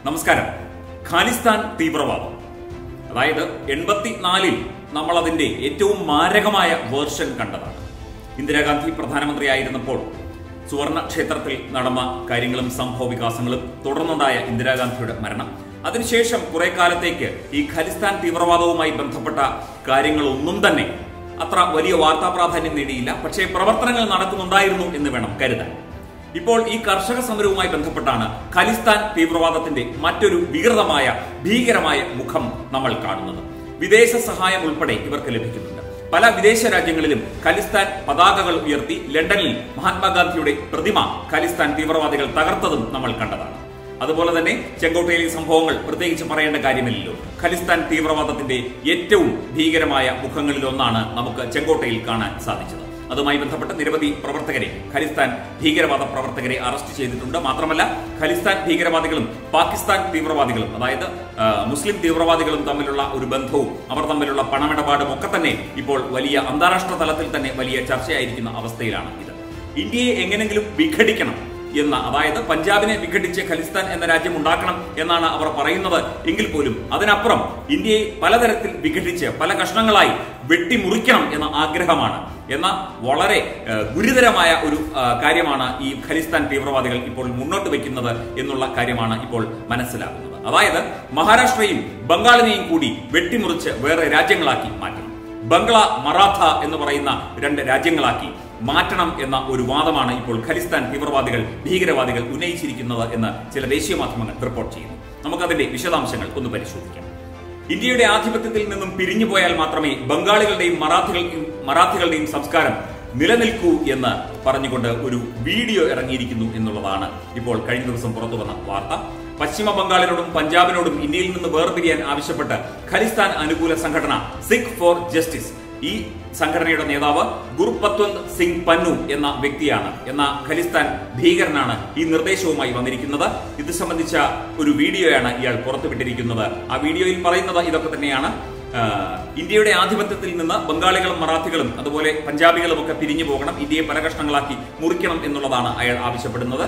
നമസ്കാരം. ഖാലിസ്ഥാൻ തീവ്രവാദം, അതായത് 84-ൽ നമ്മൾ അതിന്റെ ഏറ്റവും മാരകമായ വേർഷൻ കണ്ടതാണ്. ഇന്ദിരാഗാന്ധി പ്രധാനമന്ത്രിയായിരുന്നപ്പോൾ സുവർണ ക്ഷേത്രത്തിൽ നടന്ന കാര്യങ്ങളും സംഭവ വികാസങ്ങളും, തുടർന്നുണ്ടായ ഇന്ദിരാഗാന്ധിയുടെ മരണം, അതിനുശേഷം കുറെ കാലത്തേക്ക് ഈ ഖാലിസ്ഥാൻ തീവ്രവാദവുമായി ബന്ധപ്പെട്ട കാര്യങ്ങളൊന്നും തന്നെ അത്ര വലിയ വാർത്താ പ്രാധാന്യം നേടിയില്ല. പക്ഷേ പ്രവർത്തനങ്ങൾ നടക്കുന്നുണ്ടായിരുന്നു എന്ന് വേണം കരുതാൻ. ഇപ്പോൾ ഈ കർഷക സമരവുമായി ബന്ധപ്പെട്ടാണ് ഖാലിസ്ഥാൻ തീവ്രവാദത്തിന്റെ മറ്റൊരു വികൃതമായ ഭീകരമായ മുഖം നമ്മൾ കാണുന്നത്. വിദേശ സഹായം ഉൾപ്പെടെ ഇവർക്ക് ലഭിക്കുന്നുണ്ട്. പല വിദേശ രാജ്യങ്ങളിലും ഖാലിസ്ഥാൻ പതാകകൾ ഉയർത്തി ലണ്ടനിൽ മഹാത്മാഗാന്ധിയുടെ പ്രതിമ ഖാലിസ്ഥാൻ തീവ്രവാദികൾ തകർത്തതും നമ്മൾ കണ്ടതാണ്. അതുപോലെ തന്നെ ചെങ്കോട്ടയിലെ സംഭവങ്ങൾ പ്രത്യേകിച്ച് പറയേണ്ട കാര്യമില്ലല്ലോ. ഖാലിസ്ഥാൻ തീവ്രവാദത്തിന്റെ ഏറ്റവും ഭീകരമായ മുഖങ്ങളിലൊന്നാണ് നമുക്ക് ചെങ്കോട്ടയിൽ കാണാൻ സാധിച്ചത്. അതുമായി ബന്ധപ്പെട്ട് നിരവധി പ്രവർത്തകരെ, ഖാലിസ്ഥാൻ ഭീകരവാദ പ്രവർത്തകരെ അറസ്റ്റ് ചെയ്തിട്ടുണ്ട്. മാത്രമല്ല, ഖാലിസ്ഥാൻ ഭീകരവാദികളും പാകിസ്ഥാൻ തീവ്രവാദികളും, അതായത് മുസ്ലിം തീവ്രവാദികളും തമ്മിലുള്ള ഒരു ബന്ധവും അവർ തമ്മിലുള്ള പണമിടപാടും ഒക്കെ തന്നെ ഇപ്പോൾ വലിയ അന്താരാഷ്ട്ര തലത്തിൽ തന്നെ വലിയ ചർച്ചയായിരിക്കുന്ന അവസ്ഥയിലാണ് ഇത്. ഇന്ത്യയെ എങ്ങനെങ്കിലും വിഘടിക്കണം എന്ന, അതായത് പഞ്ചാബിനെ വിഘടിച്ച് ഖാലിസ്ഥാൻ എന്ന രാജ്യം ഉണ്ടാക്കണം എന്നാണ് അവർ പറയുന്നത് എങ്കിൽ പോലും അതിനപ്പുറം ഇന്ത്യയെ പലതരത്തിൽ വിഘടിച്ച് പല കഷ്ണങ്ങളായി വെട്ടിമുറിക്കണം എന്ന ആഗ്രഹമാണ്, എന്ന വളരെ ഗുരുതരമായ ഒരു കാര്യമാണ് ഈ ഖാലിസ്ഥാൻ തീവ്രവാദികൾ ഇപ്പോൾ മുന്നോട്ട് വയ്ക്കുന്നത് എന്നുള്ള കാര്യമാണ് ഇപ്പോൾ മനസ്സിലാകുന്നത്. അതായത് മഹാരാഷ്ട്രയും ബംഗാളിനെയും കൂടി വെട്ടിമുറിച്ച് വേറെ രാജ്യങ്ങളാക്കി മാറ്റണം, ബംഗ്ല, മറാഠ എന്ന് പറയുന്ന രണ്ട് രാജ്യങ്ങളാക്കി മാറ്റണം എന്ന ഒരു വാദമാണ് ഇപ്പോൾ ഖാലിസ്ഥാൻ തീവ്രവാദികൾ, ഭീകരവാദികൾ ഉന്നയിച്ചിരിക്കുന്നത് എന്ന് ചില ദേശീയ മാധ്യമങ്ങൾ റിപ്പോർട്ട് ചെയ്യുന്നു. നമുക്കതിന്റെ വിശദാംശങ്ങൾ ഒന്ന് പരിശോധിക്കാം. ഇന്ത്യയുടെ ആധിപത്യത്തിൽ നിന്നും പിരിഞ്ഞു പോയാൽ മാത്രമേ ബംഗാളികളുടെയും മറാഠികളുടെയും സംസ്കാരം നിലനിൽക്കൂ എന്ന് പറഞ്ഞുകൊണ്ട് ഒരു വീഡിയോ ഇറങ്ങിയിരിക്കുന്നു എന്നുള്ളതാണ് ഇപ്പോൾ കഴിഞ്ഞ ദിവസം പുറത്തു വന്ന വാർത്ത. പശ്ചിമ ബംഗാളിനോടും പഞ്ചാബിനോടും ഇന്ത്യയിൽ നിന്ന് വേർപിരിയാൻ ആവശ്യപ്പെട്ട് ഖാലിസ്ഥാൻ അനുകൂല സംഘടന സിഖ് ഫോർ ജസ്റ്റിസ്, ഈ സംഘടനയുടെ നേതാവ് ഗുർപത്വന്ത് സിംഗ് പന്നു എന്ന വ്യക്തിയാണ്, എന്ന ഖാലിസ്ഥാൻ ഭീകരനാണ് ഈ നിർദ്ദേശവുമായി വന്നിരിക്കുന്നത്. ഇത് സംബന്ധിച്ച ഒരു വീഡിയോയാണ് ഇയാൾ പുറത്തുവിട്ടിരിക്കുന്നത്. ആ വീഡിയോയിൽ പറയുന്നത് ഇതൊക്കെ തന്നെയാണ്. ഇന്ത്യയുടെ ആധിപത്യത്തിൽ നിന്ന് ബംഗാളികളും മറാഠികളും അതുപോലെ പഞ്ചാബികളും ഒക്കെ പിരിഞ്ഞു പോകണം, ഇന്ത്യയെ പല കഷ്ണങ്ങളാക്കി മുറിക്കണം എന്നുള്ളതാണ് അയാൾ ആവശ്യപ്പെടുന്നത്.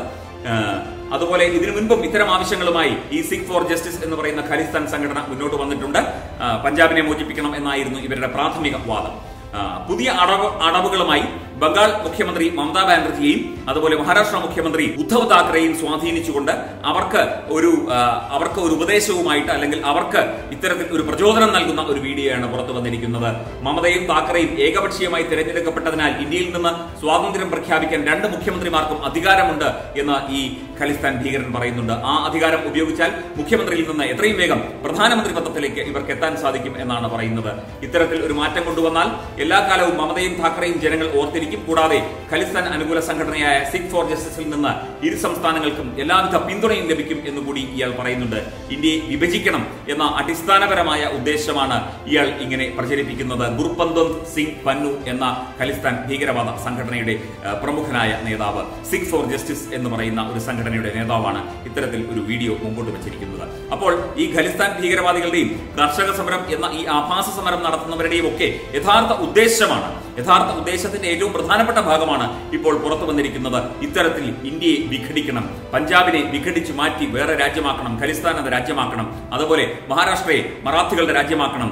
അതുപോലെ ഇതിനു മുൻപും ഇത്തരം ആവശ്യങ്ങളുമായി ഈ സിഖ് ഫോർ ജസ്റ്റിസ് എന്ന് പറയുന്ന ഖാലിസ്ഥാൻ സംഘടന മുന്നോട്ട് വന്നിട്ടുണ്ട്. പഞ്ചാബിനെ മോചിപ്പിക്കണം എന്നായിരുന്നു ഇവരുടെ പ്രാഥമിക വാദം. പുതിയ അടവുകളുമായി ബംഗാൾ മുഖ്യമന്ത്രി മമതാ ബാനർജിയെയും അതുപോലെ മഹാരാഷ്ട്ര മുഖ്യമന്ത്രി ഉദ്ധവ് താക്കറെയും സ്വാധീനിച്ചുകൊണ്ട് അവർക്ക് ഒരു ഉപദേശവുമായിട്ട്, അല്ലെങ്കിൽ അവർക്ക് ഇത്തരത്തിൽ ഒരു പ്രചോദനം നൽകുന്ന ഒരു വീഡിയോയാണ് പുറത്തു വന്നിരിക്കുന്നത്. മമതയും താക്കറെയും ഏകപക്ഷീയമായി തിരഞ്ഞെടുക്കപ്പെട്ടതിനാൽ ഇന്ത്യയിൽ നിന്ന് സ്വാതന്ത്ര്യം പ്രഖ്യാപിക്കാൻ രണ്ട് മുഖ്യമന്ത്രിമാർക്കും അധികാരമുണ്ട് എന്ന് ഈ ഖാലിസ്ഥാൻ ഭീകരൻ പറയുന്നുണ്ട്. ആ അധികാരം ഉപയോഗിച്ചാൽ മുഖ്യമന്ത്രിയിൽ നിന്ന് എത്രയും വേഗം പ്രധാനമന്ത്രി പദത്തിലേക്ക് ഇവർക്ക് എത്താൻ സാധിക്കും എന്നാണ് പറയുന്നത്. ഇത്തരത്തിൽ ഒരു മാറ്റം കൊണ്ടുവന്നാൽ എല്ലാ കാലവും മമതയും താക്കറെയും ജനങ്ങൾ ഓർത്തിരിക്കും. കൂടാതെ ഖാലിസ്ഥാൻ അനുകൂല സംഘടനയായ സിഖ് ഫോർ ജസ്റ്റിസിൽ നിന്ന് ഇരു സംസ്ഥാനങ്ങൾക്കും എല്ലാവിധ പിന്തുണയും ലഭിക്കും എന്നുകൂടി ഇയാൾ പറയുന്നുണ്ട്. ഇന്ത്യയെ വിഭജിക്കണം എന്ന അടിസ്ഥാനപരമായ ഉദ്ദേശമാണ് ഇയാൾ ഇങ്ങനെ പ്രചരിപ്പിക്കുന്നത്. ഗുർപത്വന്ത് സിംഗ് പന്നു എന്ന ഖാലിസ്ഥാൻ ഭീകരവാദ സംഘടനയുടെ പ്രമുഖനായ നേതാവ്, സിഖ് ഫോർ ജസ്റ്റിസ് എന്ന് പറയുന്ന ഒരു സംഘടനയുടെ നേതാവാണ് ഇത്തരത്തിൽ ഒരു വീഡിയോ മുമ്പോട്ട് വെച്ചിരിക്കുന്നത്. അപ്പോൾ ഈ ഖാലിസ്ഥാൻ ഭീകരവാദികളുടെയും കർഷക സമരം എന്ന ഈ ആഭാസ സമരം നടത്തുന്നവരുടെയും ഒക്കെ യഥാർത്ഥ ഉദ്ദേശത്തിന്റെ ഏറ്റവും പ്രധാനപ്പെട്ട ഭാഗമാണ് ഇപ്പോൾ പുറത്തു വന്നിരിക്കുന്നത്. ഇത്തരത്തിൽ ഇന്ത്യയെ വിഘടിക്കണം, പഞ്ചാബിനെ വിഘടിച്ചു മാറ്റി വേറെ രാജ്യമാക്കണം, ഖാലിസ്ഥാൻ എന്ന രാജ്യമാക്കണം, അതുപോലെ മഹാരാഷ്ട്രയെ മറാഠികളുടെ രാജ്യമാക്കണം,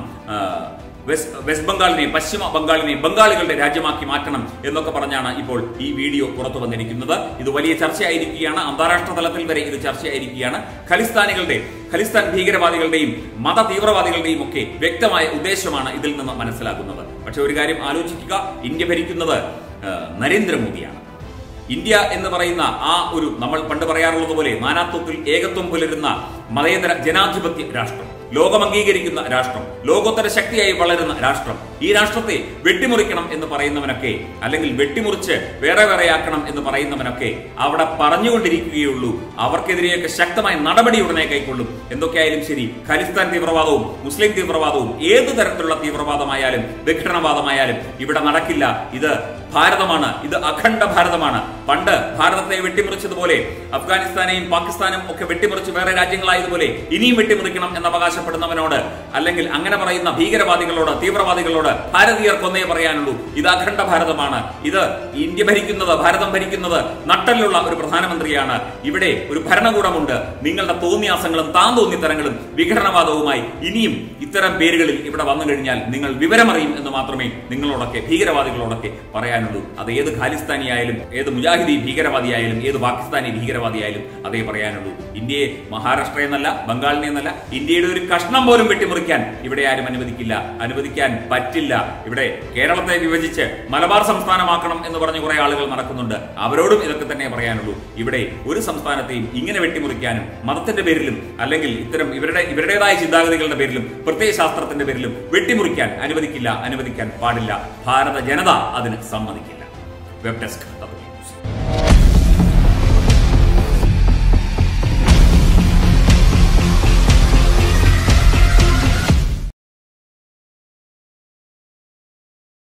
വെസ്റ്റ് ബംഗാളിനെ, പശ്ചിമ ബംഗാളിനെ ബംഗാളികളുടെ രാജ്യമാക്കി മാറ്റണം എന്നൊക്കെ പറഞ്ഞാണ് ഇപ്പോൾ ഈ വീഡിയോ പുറത്തു വന്നിരിക്കുന്നത്. ഇത് വലിയ ചർച്ചയായിരിക്കുകയാണ്, അന്താരാഷ്ട്ര തലത്തിൽ വരെ ഇത് ചർച്ചയായിരിക്കുകയാണ്. ഖാലിസ്ഥാൻ ഭീകരവാദികളുടെയും മത തീവ്രവാദികളുടെയും ഒക്കെ വ്യക്തമായ ഉദ്ദേശമാണ് ഇതിൽ നിന്ന് മനസ്സിലാക്കുന്നത്. പക്ഷെ ഒരു കാര്യം ആലോചിക്കുക, ഇന്ത്യ ഭരിക്കുന്നത് നരേന്ദ്രമോദിയാണ്. ഇന്ത്യ എന്ന് പറയുന്ന ആ ഒരു, നമ്മൾ പണ്ട് പറയാറുള്ളത് പോലെ, നാനാത്വത്തിൽ ഏകത്വം പുലരുന്ന മതേതര ജനാധിപത്യ രാഷ്ട്രം, ലോകം അംഗീകരിക്കുന്ന രാഷ്ട്രം, ലോകോത്തര ശക്തിയായി വളരുന്ന രാഷ്ട്രം, ഈ രാഷ്ട്രത്തെ വെട്ടിമുറിക്കണം എന്ന് പറയുന്നവനൊക്കെ, അല്ലെങ്കിൽ വെട്ടിമുറിച്ച് വേറെ വേറെയാക്കണം എന്ന് പറയുന്നവനൊക്കെ അവിടെ പറഞ്ഞുകൊണ്ടിരിക്കുകയുള്ളൂ. അവർക്കെതിരെയൊക്കെ ശക്തമായ നടപടി ഉടനെ കൈക്കൊള്ളും. എന്തൊക്കെയായാലും ശരി, ഖാലിസ്ഥാൻ തീവ്രവാദവും മുസ്ലിം തീവ്രവാദവും ഏത് തരത്തിലുള്ള തീവ്രവാദമായാലും വിഘടനവാദമായാലും ഇവിടെ നടക്കില്ല. ഇത് ഭാരതമാണ്, ഇത് അഖണ്ഡ ഭാരതമാണ്. പണ്ട് ഭാരതത്തെ വെട്ടിമുറിച്ചതുപോലെ അഫ്ഗാനിസ്ഥാനെയും പാകിസ്ഥാനും ഒക്കെ വെട്ടിമുറിച്ച് വേറെ രാജ്യങ്ങളായതുപോലെ ഇനിയും വെട്ടിമുറിക്കണം എന്ന് അവകാശപ്പെടും അവകാശപ്പെടുന്നവനോട് അല്ലെങ്കിൽ അങ്ങനെ പറയുന്ന ഭീകരവാദികളോട് തീവ്രവാദികളോട് ഭാരതീയർക്കൊന്നേ പറയാനുള്ളൂ, ഇത് അഖണ്ഡ ഭാരതമാണ്, ഇത് ഇന്ത്യ ഭരിക്കുന്നത് ഭാരതം ഭരിക്കുന്നത് നട്ടലുള്ള ഒരു പ്രധാനമന്ത്രിയാണ്, ഇവിടെ ഒരു ഭരണകൂടമുണ്ട്. നിങ്ങളുടെ തോന്നിയാസങ്ങളും താന്തോന്നിത്തരങ്ങളും വിഘടനവാദവുമായി ഇനിയും ഇത്തരം പേരുകളിൽ ഇവിടെ വന്നു കഴിഞ്ഞാൽ നിങ്ങൾ വിവരമറിയും എന്ന് മാത്രമേ നിങ്ങളോടൊക്കെ ഭീകരവാദികളോടൊക്കെ പറയാനുള്ളൂ. അത് ഏത് ഖാലിസ്ഥാനിയായാലും ഏത് മുജാഹിദി ഭീകരവാദിയായാലും ഏത് പാകിസ്ഥാനി ഭീകരവാദിയായാലും അതേ പറയാനുള്ളൂ. ഇന്ത്യയെ മഹാരാഷ്ട്ര എന്നല്ല ബംഗാളിനെ എന്നല്ല ഇന്ത്യയുടെ ഒരു കഷ്ണം പോലും വെട്ടിമുറിക്കാൻ ഇവിടെ ആരും അനുവദിക്കാൻ പറ്റില്ല. ഇവിടെ കേരളത്തെ വിഭജിച്ച് മലബാർ സംസ്ഥാനമാക്കണം എന്ന് പറഞ്ഞ് കുറെ ആളുകൾ നടക്കുന്നുണ്ട്. അവരോടും ഇതൊക്കെ തന്നെ പറയാനുള്ളൂ. ഇവിടെ ഒരു സംസ്ഥാനത്തെയും ഇങ്ങനെ വെട്ടിമുറിക്കാനും മതത്തിന്റെ പേരിലും അല്ലെങ്കിൽ ഇത്തരം ഇവരുടേതായ ചിന്താഗതികളുടെ പേരിലും പ്രത്യയശാസ്ത്രത്തിന്റെ പേരിലും വെട്ടിമുറിക്കാൻ അനുവദിക്കാൻ പാടില്ല. ഭാരത ജനത അതിന് സമ്മതിക്കില്ല. Web desk.